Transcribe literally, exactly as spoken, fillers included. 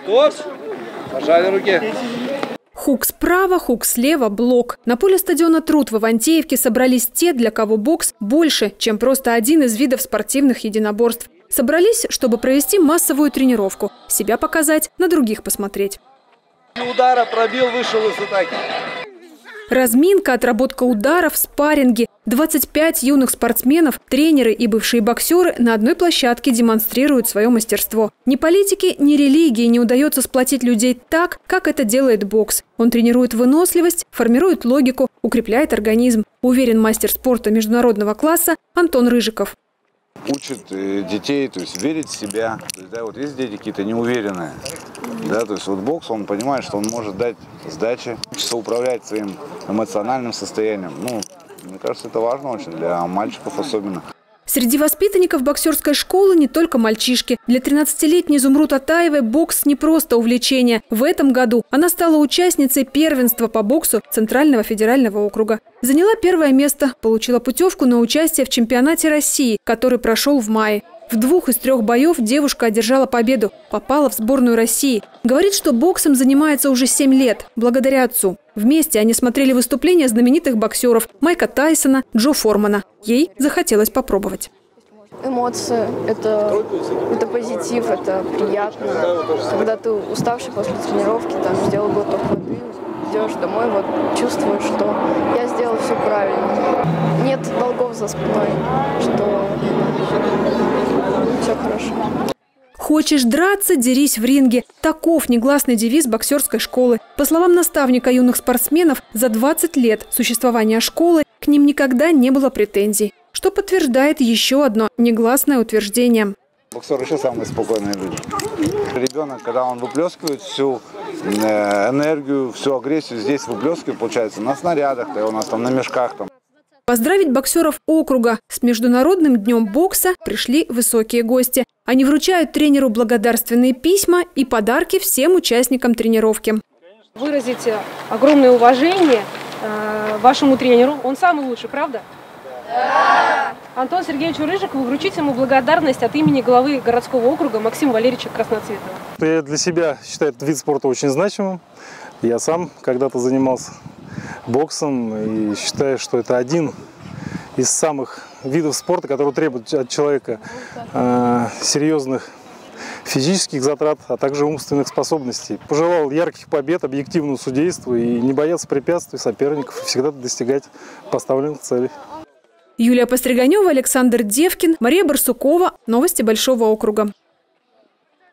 Стоп! Пожали руки. Хук справа, хук слева, блок. На поле стадиона «Труд» в Ивантеевке собрались те, для кого бокс больше, чем просто один из видов спортивных единоборств. Собрались, чтобы провести массовую тренировку, себя показать, на других посмотреть. Удара пробил, вышел из атаки. Разминка, отработка ударов, спарринги. двадцать пять юных спортсменов, тренеры и бывшие боксеры на одной площадке демонстрируют свое мастерство. Ни политике, ни религии не удается сплотить людей так, как это делает бокс. Он тренирует выносливость, формирует логику, укрепляет организм. Уверен мастер спорта международного класса Антон Рыжиков. Учит детей, то есть верить в себя. То есть, да, вот есть дети какие-то неуверенные, да, то есть вот бокс, он понимает, что он может дать сдачи, учится управлять своим эмоциональным состоянием. Ну, мне кажется, это важно очень для мальчиков особенно. Среди воспитанников боксерской школы не только мальчишки. Для тринадцатилетней Изумруд Атаевой бокс не просто увлечение. В этом году она стала участницей первенства по боксу Центрального федерального округа. Заняла первое место, получила путевку на участие в чемпионате России, который прошел в мае. В двух из трех боев девушка одержала победу, попала в сборную России. Говорит, что боксом занимается уже семь лет, благодаря отцу. Вместе они смотрели выступления знаменитых боксеров Майка Тайсона, Джо Формана. Ей захотелось попробовать. Эмоции – это, это позитив, это приятно. Когда ты уставший после тренировки, там, сделал глоток воды, идешь домой, вот чувствуешь, что я сделал все правильно. Нет долгов за спиной, что все хорошо. «Хочешь драться – дерись в ринге». Таков негласный девиз боксерской школы. По словам наставника юных спортсменов, за двадцать лет существования школы к ним никогда не было претензий, что подтверждает еще одно негласное утверждение. Боксер еще самые спокойные люди. Ребенок, когда он выплескивает всю энергию, всю агрессию, здесь выплескивает, получается, на снарядах, у нас там на мешках. Там. Поздравить боксеров округа с Международным днем бокса пришли высокие гости. Они вручают тренеру благодарственные письма и подарки всем участникам тренировки. Выразить огромное уважение э, вашему тренеру. Он самый лучший, правда? Да! Антону Сергеевичу Рыжикову вручить ему благодарность от имени главы городского округа Максима Валерьевича Красноцветова. Я для себя считаю этот вид спорта очень значимым. Я сам когда-то занимался боксом и считаю, что это один из самых видов спорта, который требует от человека э, серьезных физических затрат, а также умственных способностей. Пожелал ярких побед, объективного судейства и не бояться препятствий соперников, и всегда достигать поставленных целей. Юлия Постриганева, Александр Девкин, Мария Барсукова. Новости Большого округа.